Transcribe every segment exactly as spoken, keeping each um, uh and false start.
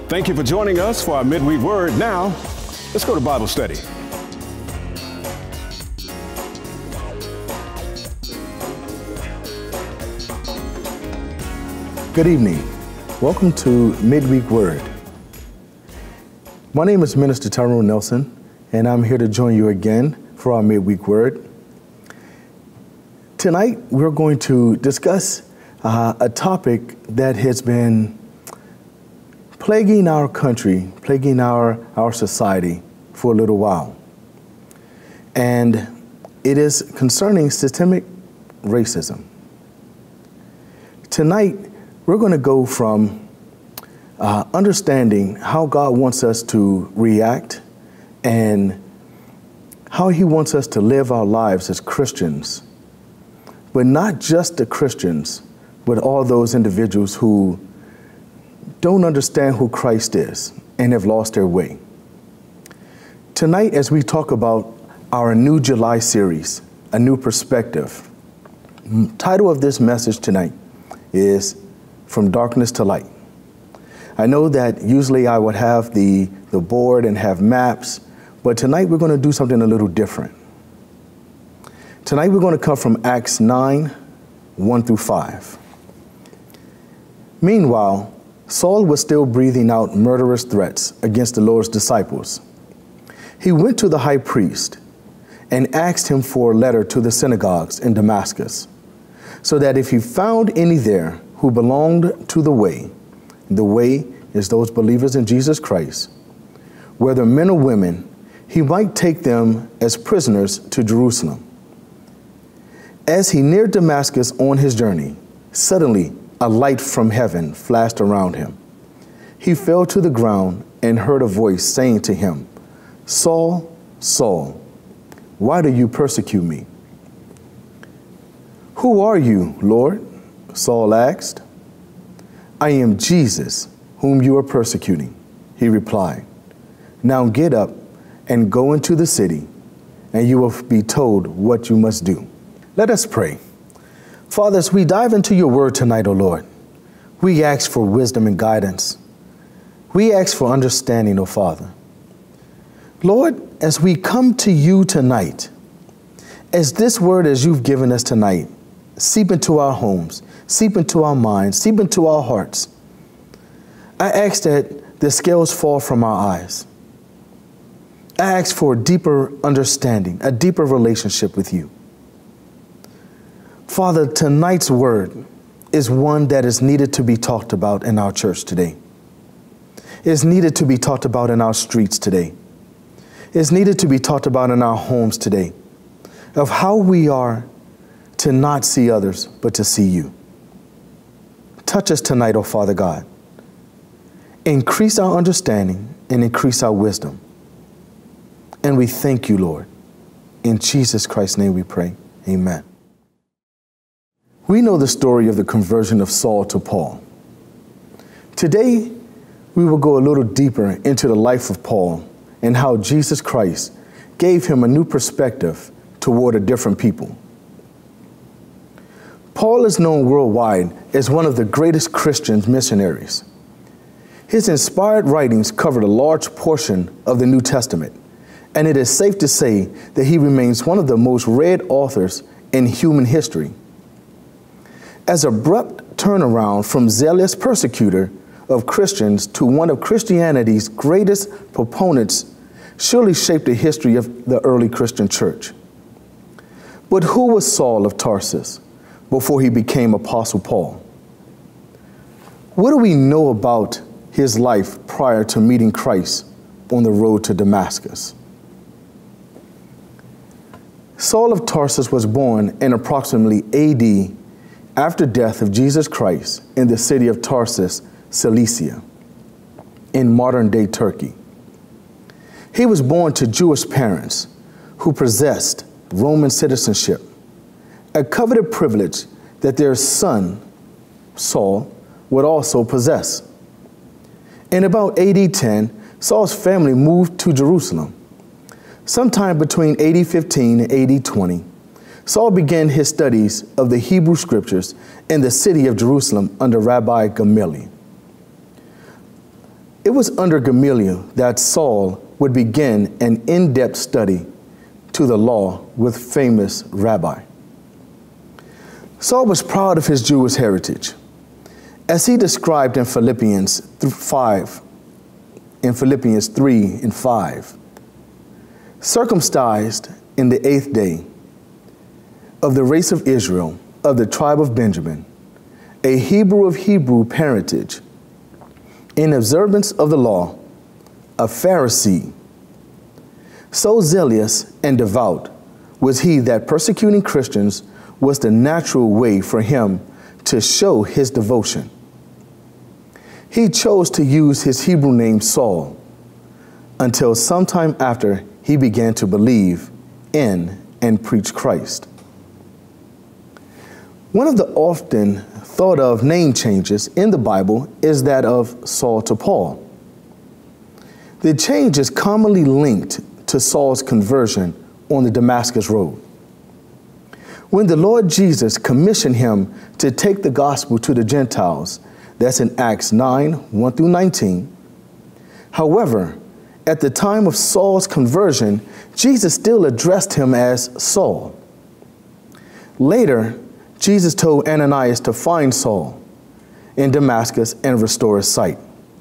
Thank you for joining us for our midweek word. Now, let's go to Bible study. Good evening. Welcome to Midweek Word. My name is Minister Tyrone Nelson, and I'm here to join you again for our Midweek Word. Tonight, we're going to discuss uh, a topic that has been plaguing our country, plaguing our, our society for a little while. And it is concerning systemic racism. Tonight, we're going to go from uh, understanding how God wants us to react and how he wants us to live our lives as Christians, but not just the Christians, but all those individuals who don't understand who Christ is and have lost their way. Tonight, as we talk about our new July series, A New Perspective, the title of this message tonight is From Darkness to Light. I know that usually I would have the, the board and have maps, but tonight we're going to do something a little different. Tonight we're going to come from Acts nine, one through five. Meanwhile, Saul was still breathing out murderous threats against the Lord's disciples. He went to the high priest and asked him for a letter to the synagogues in Damascus, so that if he found any there who belonged to the way, the way is those believers in Jesus Christ, whether men or women, he might take them as prisoners to Jerusalem. As he neared Damascus on his journey, suddenly a light from heaven flashed around him. He fell to the ground and heard a voice saying to him, "Saul, Saul, why do you persecute me?" "Who are you, Lord?" Saul asked. "I am Jesus, whom you are persecuting," he replied. "Now get up and go into the city, and you will be told what you must do." Let us pray. Father, as we dive into your word tonight, O Lord, we ask for wisdom and guidance. We ask for understanding, O Father. Lord, as we come to you tonight, as this word as you've given us tonight, seep into our homes, seep into our minds, seep into our hearts, I ask that the scales fall from our eyes. I ask for a deeper understanding, a deeper relationship with you. Father, tonight's word is one that is needed to be talked about in our church today. It is needed to be talked about in our streets today. It is needed to be talked about in our homes today, of how we are to not see others, but to see you. Touch us tonight, O Father God. Increase our understanding and increase our wisdom. And we thank you, Lord. In Jesus Christ's name we pray. Amen. We know the story of the conversion of Saul to Paul. Today, we will go a little deeper into the life of Paul and how Jesus Christ gave him a new perspective toward a different people. Paul is known worldwide as one of the greatest Christian missionaries. His inspired writings covered a large portion of the New Testament, and it is safe to say that he remains one of the most read authors in human history. As abrupt turnaround from zealous persecutor of Christians to one of Christianity's greatest proponents surely shaped the history of the early Christian church. But who was Saul of Tarsus before he became Apostle Paul? What do we know about his life prior to meeting Christ on the road to Damascus? Saul of Tarsus was born in approximately A D after death of Jesus Christ in the city of Tarsus, Cilicia, in modern-day Turkey. He was born to Jewish parents who possessed Roman citizenship, a coveted privilege that their son, Saul, would also possess. In about A D ten, Saul's family moved to Jerusalem. Sometime between A D fifteen and A D twenty, Saul began his studies of the Hebrew scriptures in the city of Jerusalem under Rabbi Gamaliel. It was under Gamaliel that Saul would begin an in-depth study to the law with famous rabbi. Saul was proud of his Jewish heritage, as he described in Philippians five, in Philippians three and five. Circumcised in the eighth day, of the race of Israel, of the tribe of Benjamin, a Hebrew of Hebrew parentage, in observance of the law, a Pharisee. So zealous and devout was he that persecuting Christians was the natural way for him to show his devotion. He chose to use his Hebrew name Saul until sometime after he began to believe in and preach Christ. One of the often thought of name changes in the Bible is that of Saul to Paul. The change is commonly linked to Saul's conversion on the Damascus road. When the Lord Jesus commissioned him to take the gospel to the Gentiles, that's in Acts nine, one through nineteen. However, at the time of Saul's conversion, Jesus still addressed him as Saul. Later, Jesus told Ananias to find Saul in Damascus and restore his sight.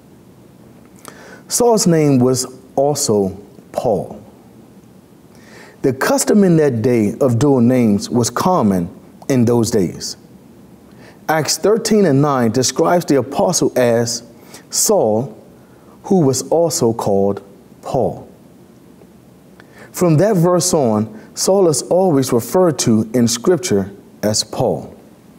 Saul's name was also Paul. The custom in that day of dual names was common in those days. Acts thirteen and nine describes the apostle as Saul, who was also called Paul. From that verse on, Saul is always referred to in Scripture as Paul.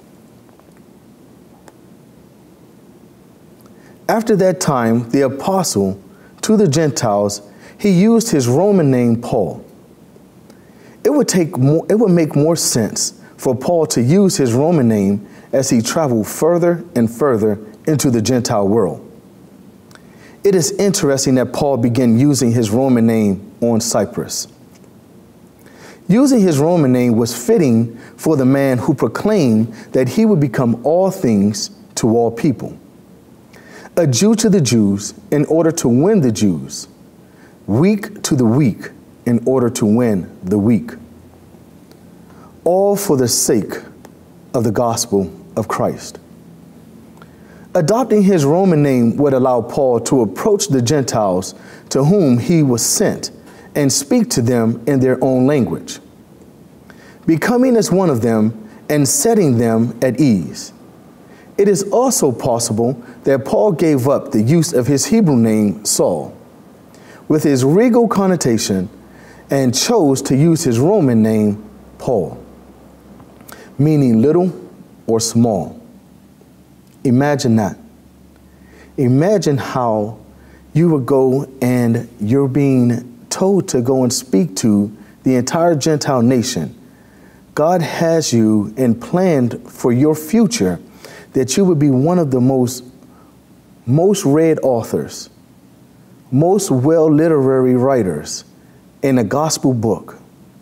After that time, the apostle to the Gentiles, he used his Roman name Paul. It would take more, it would make more sense for Paul to use his Roman name as he traveled further and further into the Gentile world. It is interesting that Paul began using his Roman name on Cyprus. Using his Roman name was fitting for the man who proclaimed that he would become all things to all people. A Jew to the Jews in order to win the Jews. Weak to the weak in order to win the weak. All for the sake of the gospel of Christ. Adopting his Roman name would allow Paul to approach the Gentiles to whom he was sent and speak to them in their own language, becoming as one of them and setting them at ease. It is also possible that Paul gave up the use of his Hebrew name, Saul, with his regal connotation, and chose to use his Roman name, Paul, meaning little or small. Imagine that. Imagine how you would go and you're being told to go and speak to the entire Gentile nation. God has you and planned for your future that you would be one of the most, most read authors, most well literary writers in a gospel book,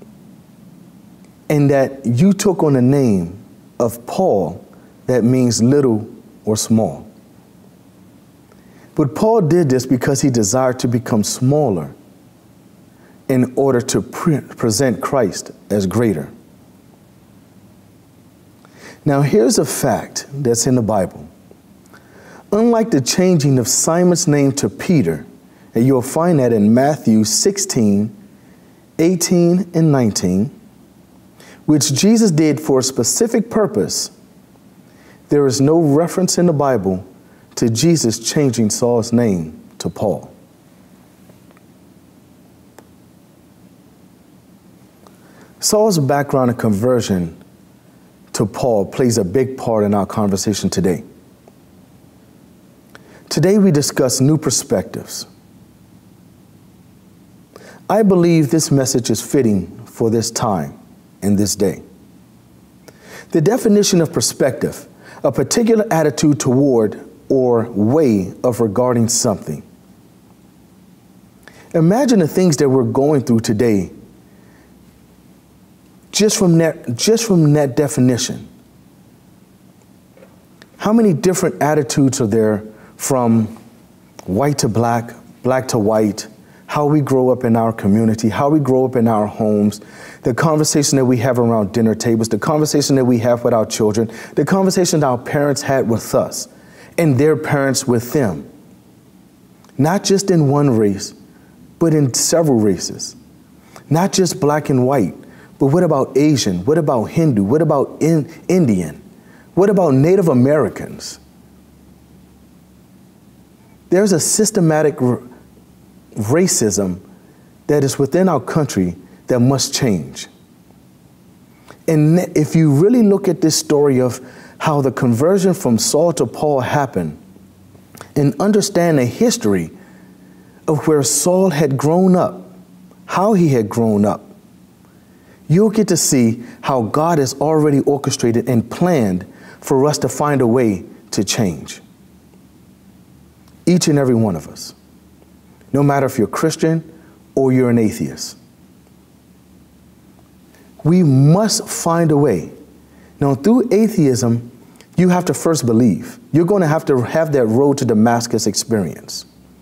and that you took on the name of Paul that means little or small. But Paul did this because he desired to become smaller in order to pre- present Christ as greater. Now here's a fact that's in the Bible. Unlike the changing of Simon's name to Peter, and you'll find that in Matthew sixteen, eighteen, and nineteen, which Jesus did for a specific purpose, there is no reference in the Bible to Jesus changing Saul's name to Paul. Saul's background and conversion to Paul plays a big part in our conversation today. Today we discuss new perspectives. I believe this message is fitting for this time and this day. The definition of perspective, a particular attitude toward or way of regarding something. Imagine the things that we're going through today just from that, just from that definition. How many different attitudes are there from white to black, black to white, how we grow up in our community, how we grow up in our homes, the conversation that we have around dinner tables, the conversation that we have with our children, the conversation that our parents had with us and their parents with them. Not just in one race, but in several races. Not just black and white, but what about Asian? What about Hindu? What about in Indian? What about Native Americans? There's a systematic r- racism that is within our country that must change. And if you really look at this story of how the conversion from Saul to Paul happened and understand the history of where Saul had grown up, how he had grown up, you'll get to see how God has already orchestrated and planned for us to find a way to change. Each and every one of us, no matter if you're Christian or you're an atheist. We must find a way. Now, through atheism, you have to first believe. You're going to have to have that road to Damascus experience.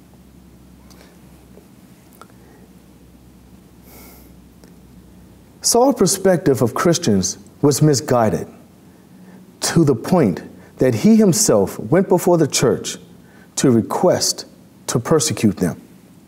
Saul's perspective of Christians was misguided to the point that he himself went before the church to request to persecute them.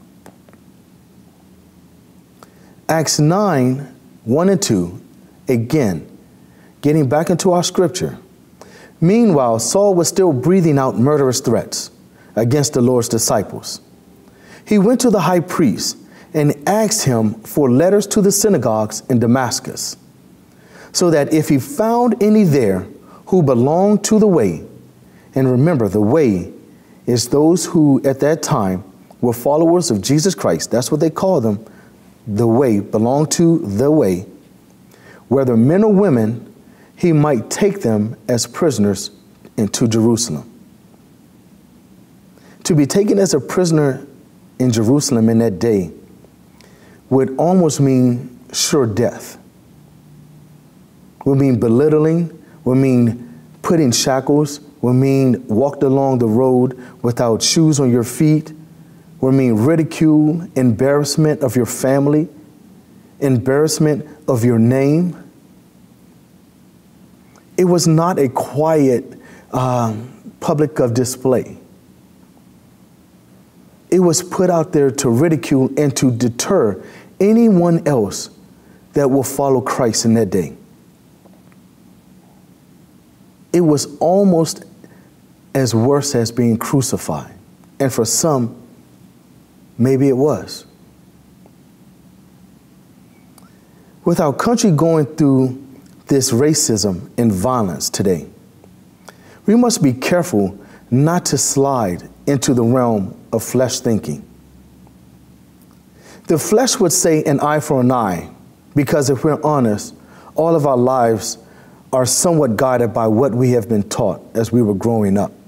Acts nine, one and two, again, getting back into our scripture. Meanwhile, Saul was still breathing out murderous threats against the Lord's disciples. He went to the high priest and asked him for letters to the synagogues in Damascus, so that if he found any there who belonged to the way, and remember, the way is those who at that time were followers of Jesus Christ. That's what they call them. The way, belonged to the way, whether men or women, he might take them as prisoners into Jerusalem. To be taken as a prisoner in Jerusalem in that day would almost mean sure death. Would mean belittling, would mean put in shackles, would mean walked along the road without shoes on your feet, would mean ridicule, embarrassment of your family, embarrassment of your name. It was not a quiet um, public of display. It was put out there to ridicule and to deter anyone else that will follow Christ in that day. It was almost as worse as being crucified. And for some, maybe it was. With our country going through this racism and violence today, we must be careful not to slide into the realm of flesh thinking. The flesh would say an eye for an eye, because if we're honest, all of our lives are somewhat guided by what we have been taught as we were growing up.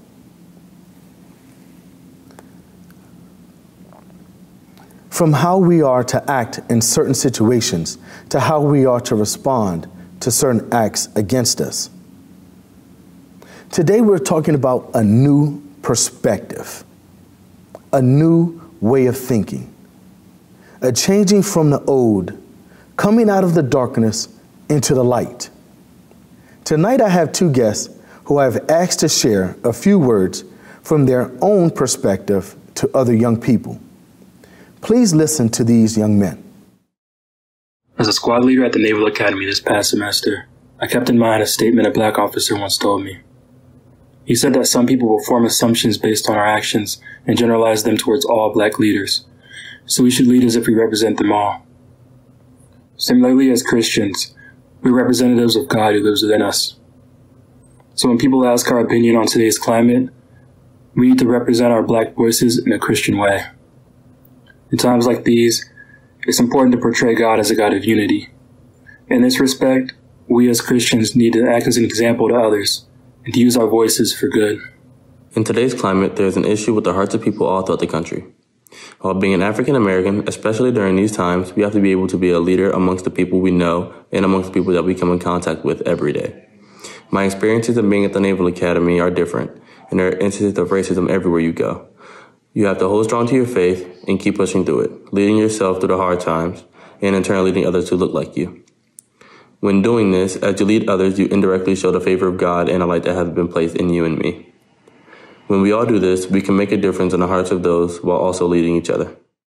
From how we are to act in certain situations to how we are to respond to certain acts against us. Today we're talking about a new perspective, a new way of thinking, a changing from the old, coming out of the darkness into the light. Tonight I have two guests who I have asked to share a few words from their own perspective to other young people. Please listen to these young men. As a squad leader at the Naval Academy this past semester, I kept in mind a statement a black officer once told me. He said that some people will form assumptions based on our actions and generalize them towards all black leaders, so we should lead as if we represent them all. Similarly, as Christians, we're representatives of God who lives within us. So when people ask our opinion on today's climate, we need to represent our black voices in a Christian way. In times like these, it's important to portray God as a God of unity. In this respect, we as Christians need to act as an example to others and to use our voices for good. In today's climate, there is an issue with the hearts of people all throughout the country. While being an African American, especially during these times, we have to be able to be a leader amongst the people we know and amongst the people that we come in contact with every day. My experiences of being at the Naval Academy are different, and there are instances of racism everywhere you go. You have to hold strong to your faith and keep pushing through it, leading yourself through the hard times, and in turn leading others to look like you. When doing this, as you lead others, you indirectly show the favor of God and a light that has been placed in you and me. When we all do this, we can make a difference in the hearts of those while also leading each other.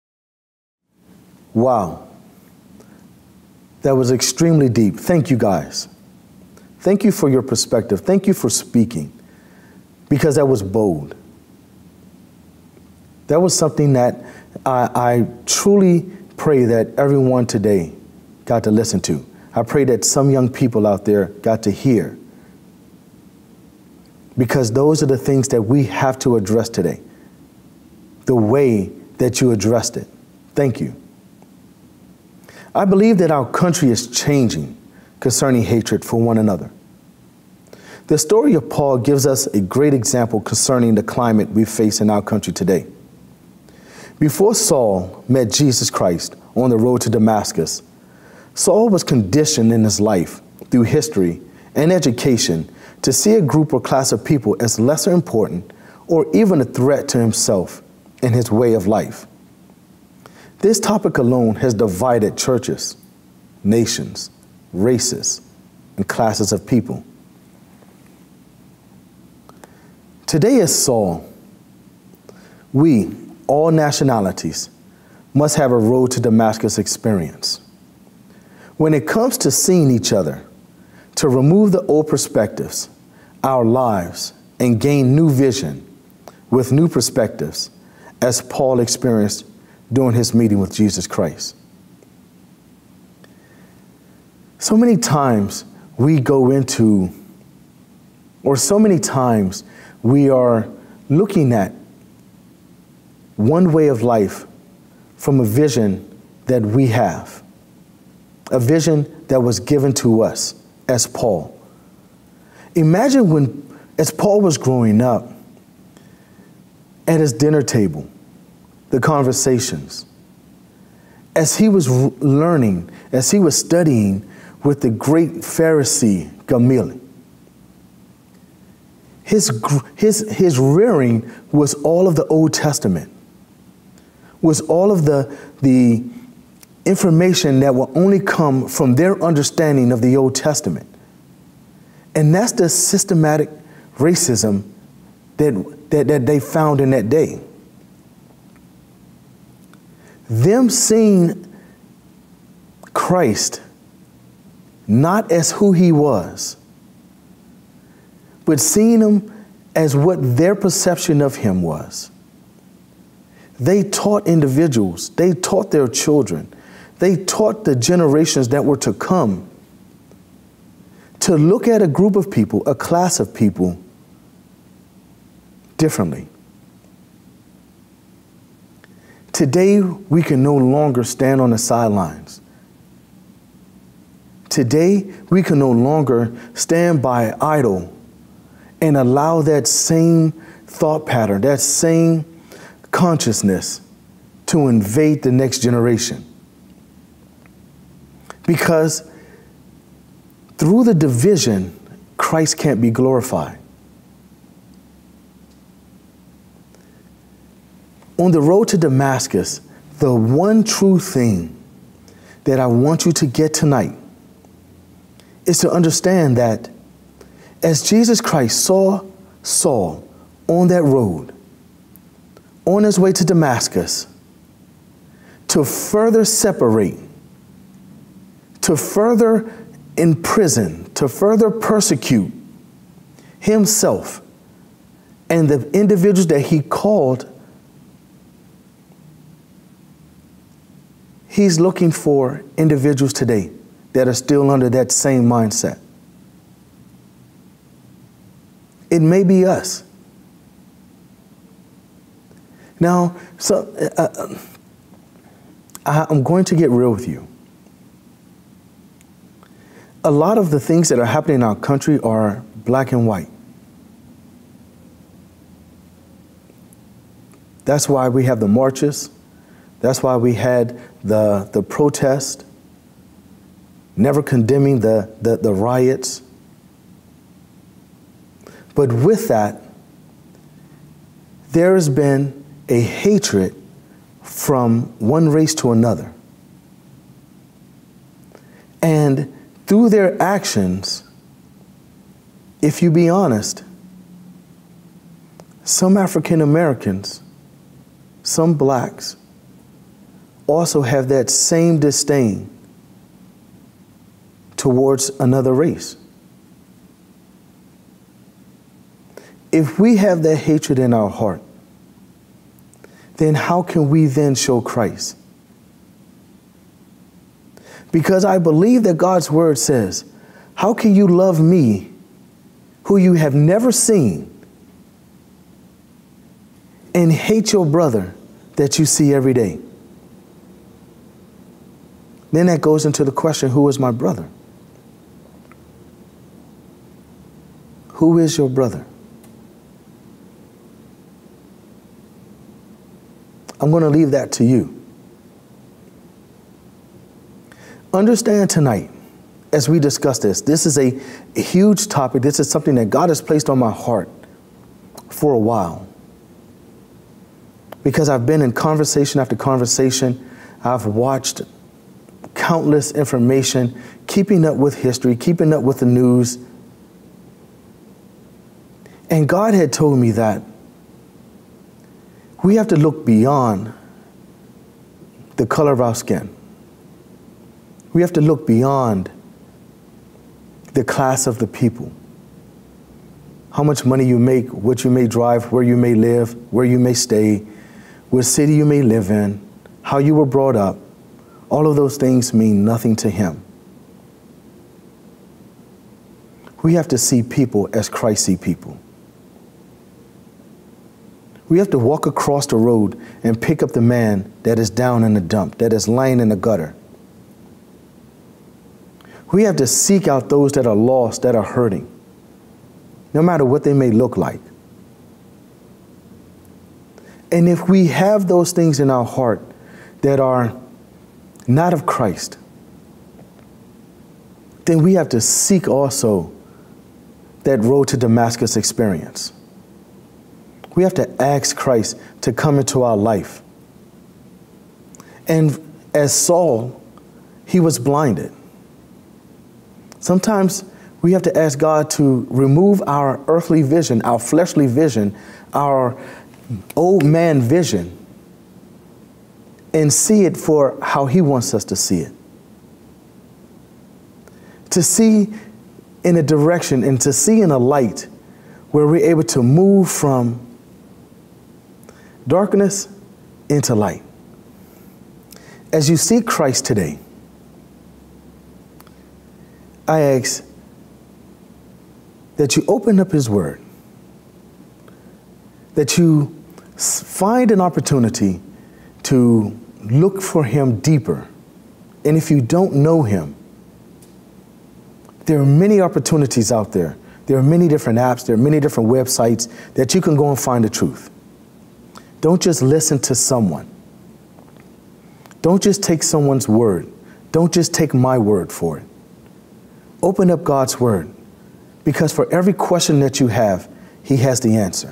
Wow. That was extremely deep. Thank you, guys. Thank you for your perspective. Thank you for speaking, because that was bold. That was something that I, I truly pray that everyone today got to listen to. I pray that some young people out there got to hear, because those are the things that we have to address today, the way that you addressed it. Thank you. I believe that our country is changing concerning hatred for one another. The story of Paul gives us a great example concerning the climate we face in our country today. Before Saul met Jesus Christ on the road to Damascus, Saul was conditioned in his life through history and education to see a group or class of people as lesser important or even a threat to himself and his way of life. This topic alone has divided churches, nations, races, and classes of people. Today as Saul, we, all nationalities, must have a road to Damascus experience. When it comes to seeing each other, to remove the old perspectives, our lives, and gain new vision with new perspectives, as Paul experienced during his meeting with Jesus Christ. So many times we go into, or so many times we are looking at one way of life from a vision that we have, a vision that was given to us as Paul. Imagine when, as Paul was growing up, at his dinner table, the conversations, as he was learning, as he was studying with the great Pharisee Gamaliel. His, his, his rearing was all of the Old Testament, was all of the, the information that will only come from their understanding of the Old Testament. And that's the systematic racism that, that, that they found in that day. Them seeing Christ not as who he was, but seeing him as what their perception of him was. They taught individuals, they taught their children, they taught the generations that were to come to look at a group of people, a class of people, differently. Today, we can no longer stand on the sidelines. Today, we can no longer stand by idle and allow that same thought pattern, that same consciousness to invade the next generation. Because through the division, Christ can't be glorified. On the road to Damascus, the one true thing that I want you to get tonight is to understand that as Jesus Christ saw Saul on that road, on his way to Damascus, to further separate, to further imprison, to further persecute himself and the individuals that he called, he's looking for individuals today that are still under that same mindset. It may be us. Now, so uh, I, I'm going to get real with you. A lot of the things that are happening in our country are black and white. That's why we have the marches. That's why we had the, the protest, never condemning the, the, the riots. But with that, there has been a hatred from one race to another. And through their actions, if you be honest, some African Americans, some blacks, also have that same disdain towards another race. If we have that hatred in our heart, then how can we then show Christ? Because I believe that God's word says, how can you love me who you have never seen and hate your brother that you see every day? Then that goes into the question, who is my brother? Who is your brother? I'm going to leave that to you. Understand tonight, as we discuss this, this is a, a huge topic. This is something that God has placed on my heart for a while. Because I've been in conversation after conversation. I've watched countless information, keeping up with history, keeping up with the news. And God had told me that we have to look beyond the color of our skin. We have to look beyond the class of the people. How much money you make, what you may drive, where you may live, where you may stay, what city you may live in, how you were brought up. All of those things mean nothing to him. We have to see people as Christ see people. We have to walk across the road and pick up the man that is down in the dump, that is lying in the gutter. We have to seek out those that are lost, that are hurting, no matter what they may look like. And if we have those things in our heart that are not of Christ, then we have to seek also that road to Damascus experience. We have to ask Christ to come into our life. And as Saul, he was blinded. Sometimes we have to ask God to remove our earthly vision, our fleshly vision, our old man vision, and see it for how he wants us to see it. To see in a direction and to see in a light where we're able to move from darkness into light. As you see Christ today, I ask that you open up his word, that you find an opportunity to look for him deeper. And if you don't know him, there are many opportunities out there. There are many different apps. There are many different websites that you can go and find the truth. Don't just listen to someone. Don't just take someone's word. Don't just take my word for it. Open up God's word, because for every question that you have, he has the answer.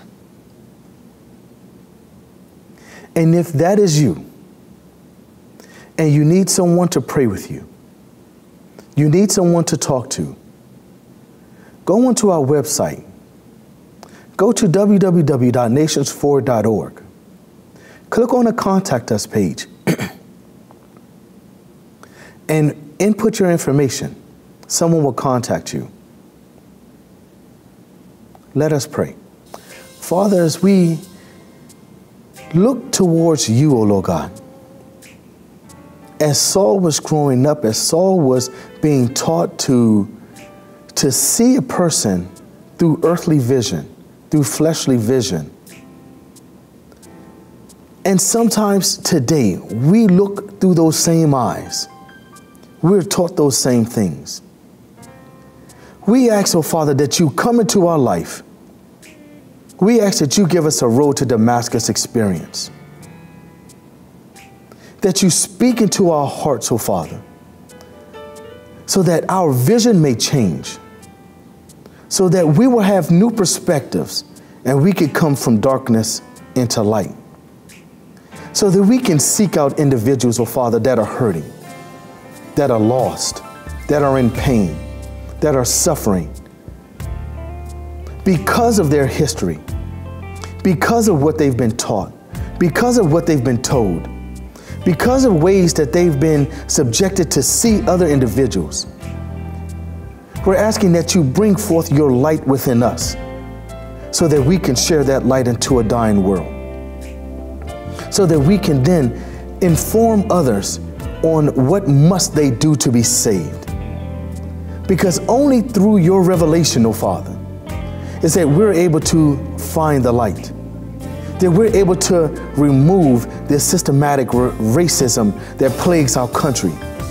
And if that is you, and you need someone to pray with you, you need someone to talk to, go onto our website. Go to w w w dot nations forward dot org. Click on the Contact Us page and input your information. Someone will contact you. Let us pray. Father, as we look towards you, O Lord God, as Saul was growing up, as Saul was being taught to, to see a person through earthly vision, through fleshly vision. And sometimes today, we look through those same eyes. We're taught those same things. We ask, oh Father, that you come into our life. We ask that you give us a road to Damascus experience. That you speak into our hearts, oh Father, so that our vision may change, so that we will have new perspectives and we could come from darkness into light. so that we can seek out individuals, oh Father, that are hurting, that are lost, that are in pain, that are suffering because of their history, because of what they've been taught, because of what they've been told, because of ways that they've been subjected to see other individuals. We're asking that you bring forth your light within us so that we can share that light into a dying world, so that we can then inform others on what must they do to be saved. Because only through your revelation, oh Father, is that we're able to find the light, that we're able to remove this systematic racism that plagues our country.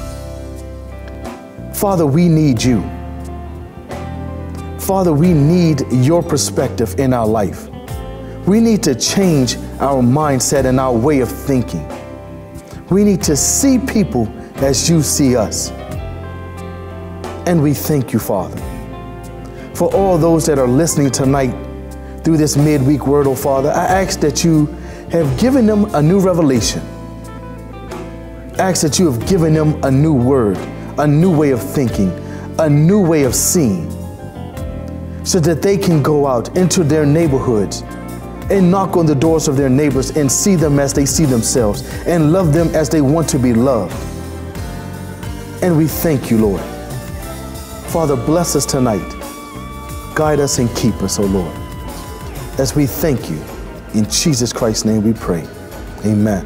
Father, we need you. Father, we need your perspective in our life. We need to change our mindset and our way of thinking. We need to see people as you see us. And we thank you, Father, for all those that are listening tonight through this midweek word, oh Father. I ask that you have given them a new revelation. I ask that you have given them a new word, a new way of thinking, a new way of seeing, so that they can go out into their neighborhoods and knock on the doors of their neighbors and see them as they see themselves and love them as they want to be loved. And we thank you, Lord. Father, bless us tonight. Guide us and keep us, oh Lord, as we thank you. In Jesus Christ's name we pray. Amen.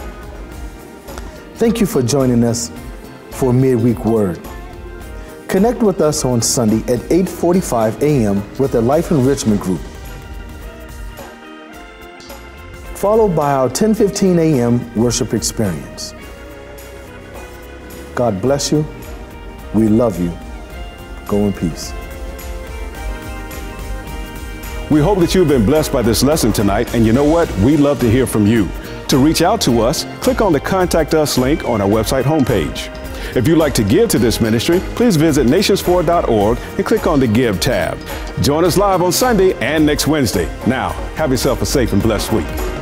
Thank you for joining us for Midweek Word. Connect with us on Sunday at eight forty-five a m with the Life Enrichment Group, followed by our ten fifteen a m worship experience. God bless you. We love you. Go in peace. We hope that you've been blessed by this lesson tonight, and you know what? We'd love to hear from you. To reach out to us, click on the Contact Us link on our website homepage. If you'd like to give to this ministry, please visit nations for dot org and click on the Give tab. Join us live on Sunday and next Wednesday. Now, have yourself a safe and blessed week.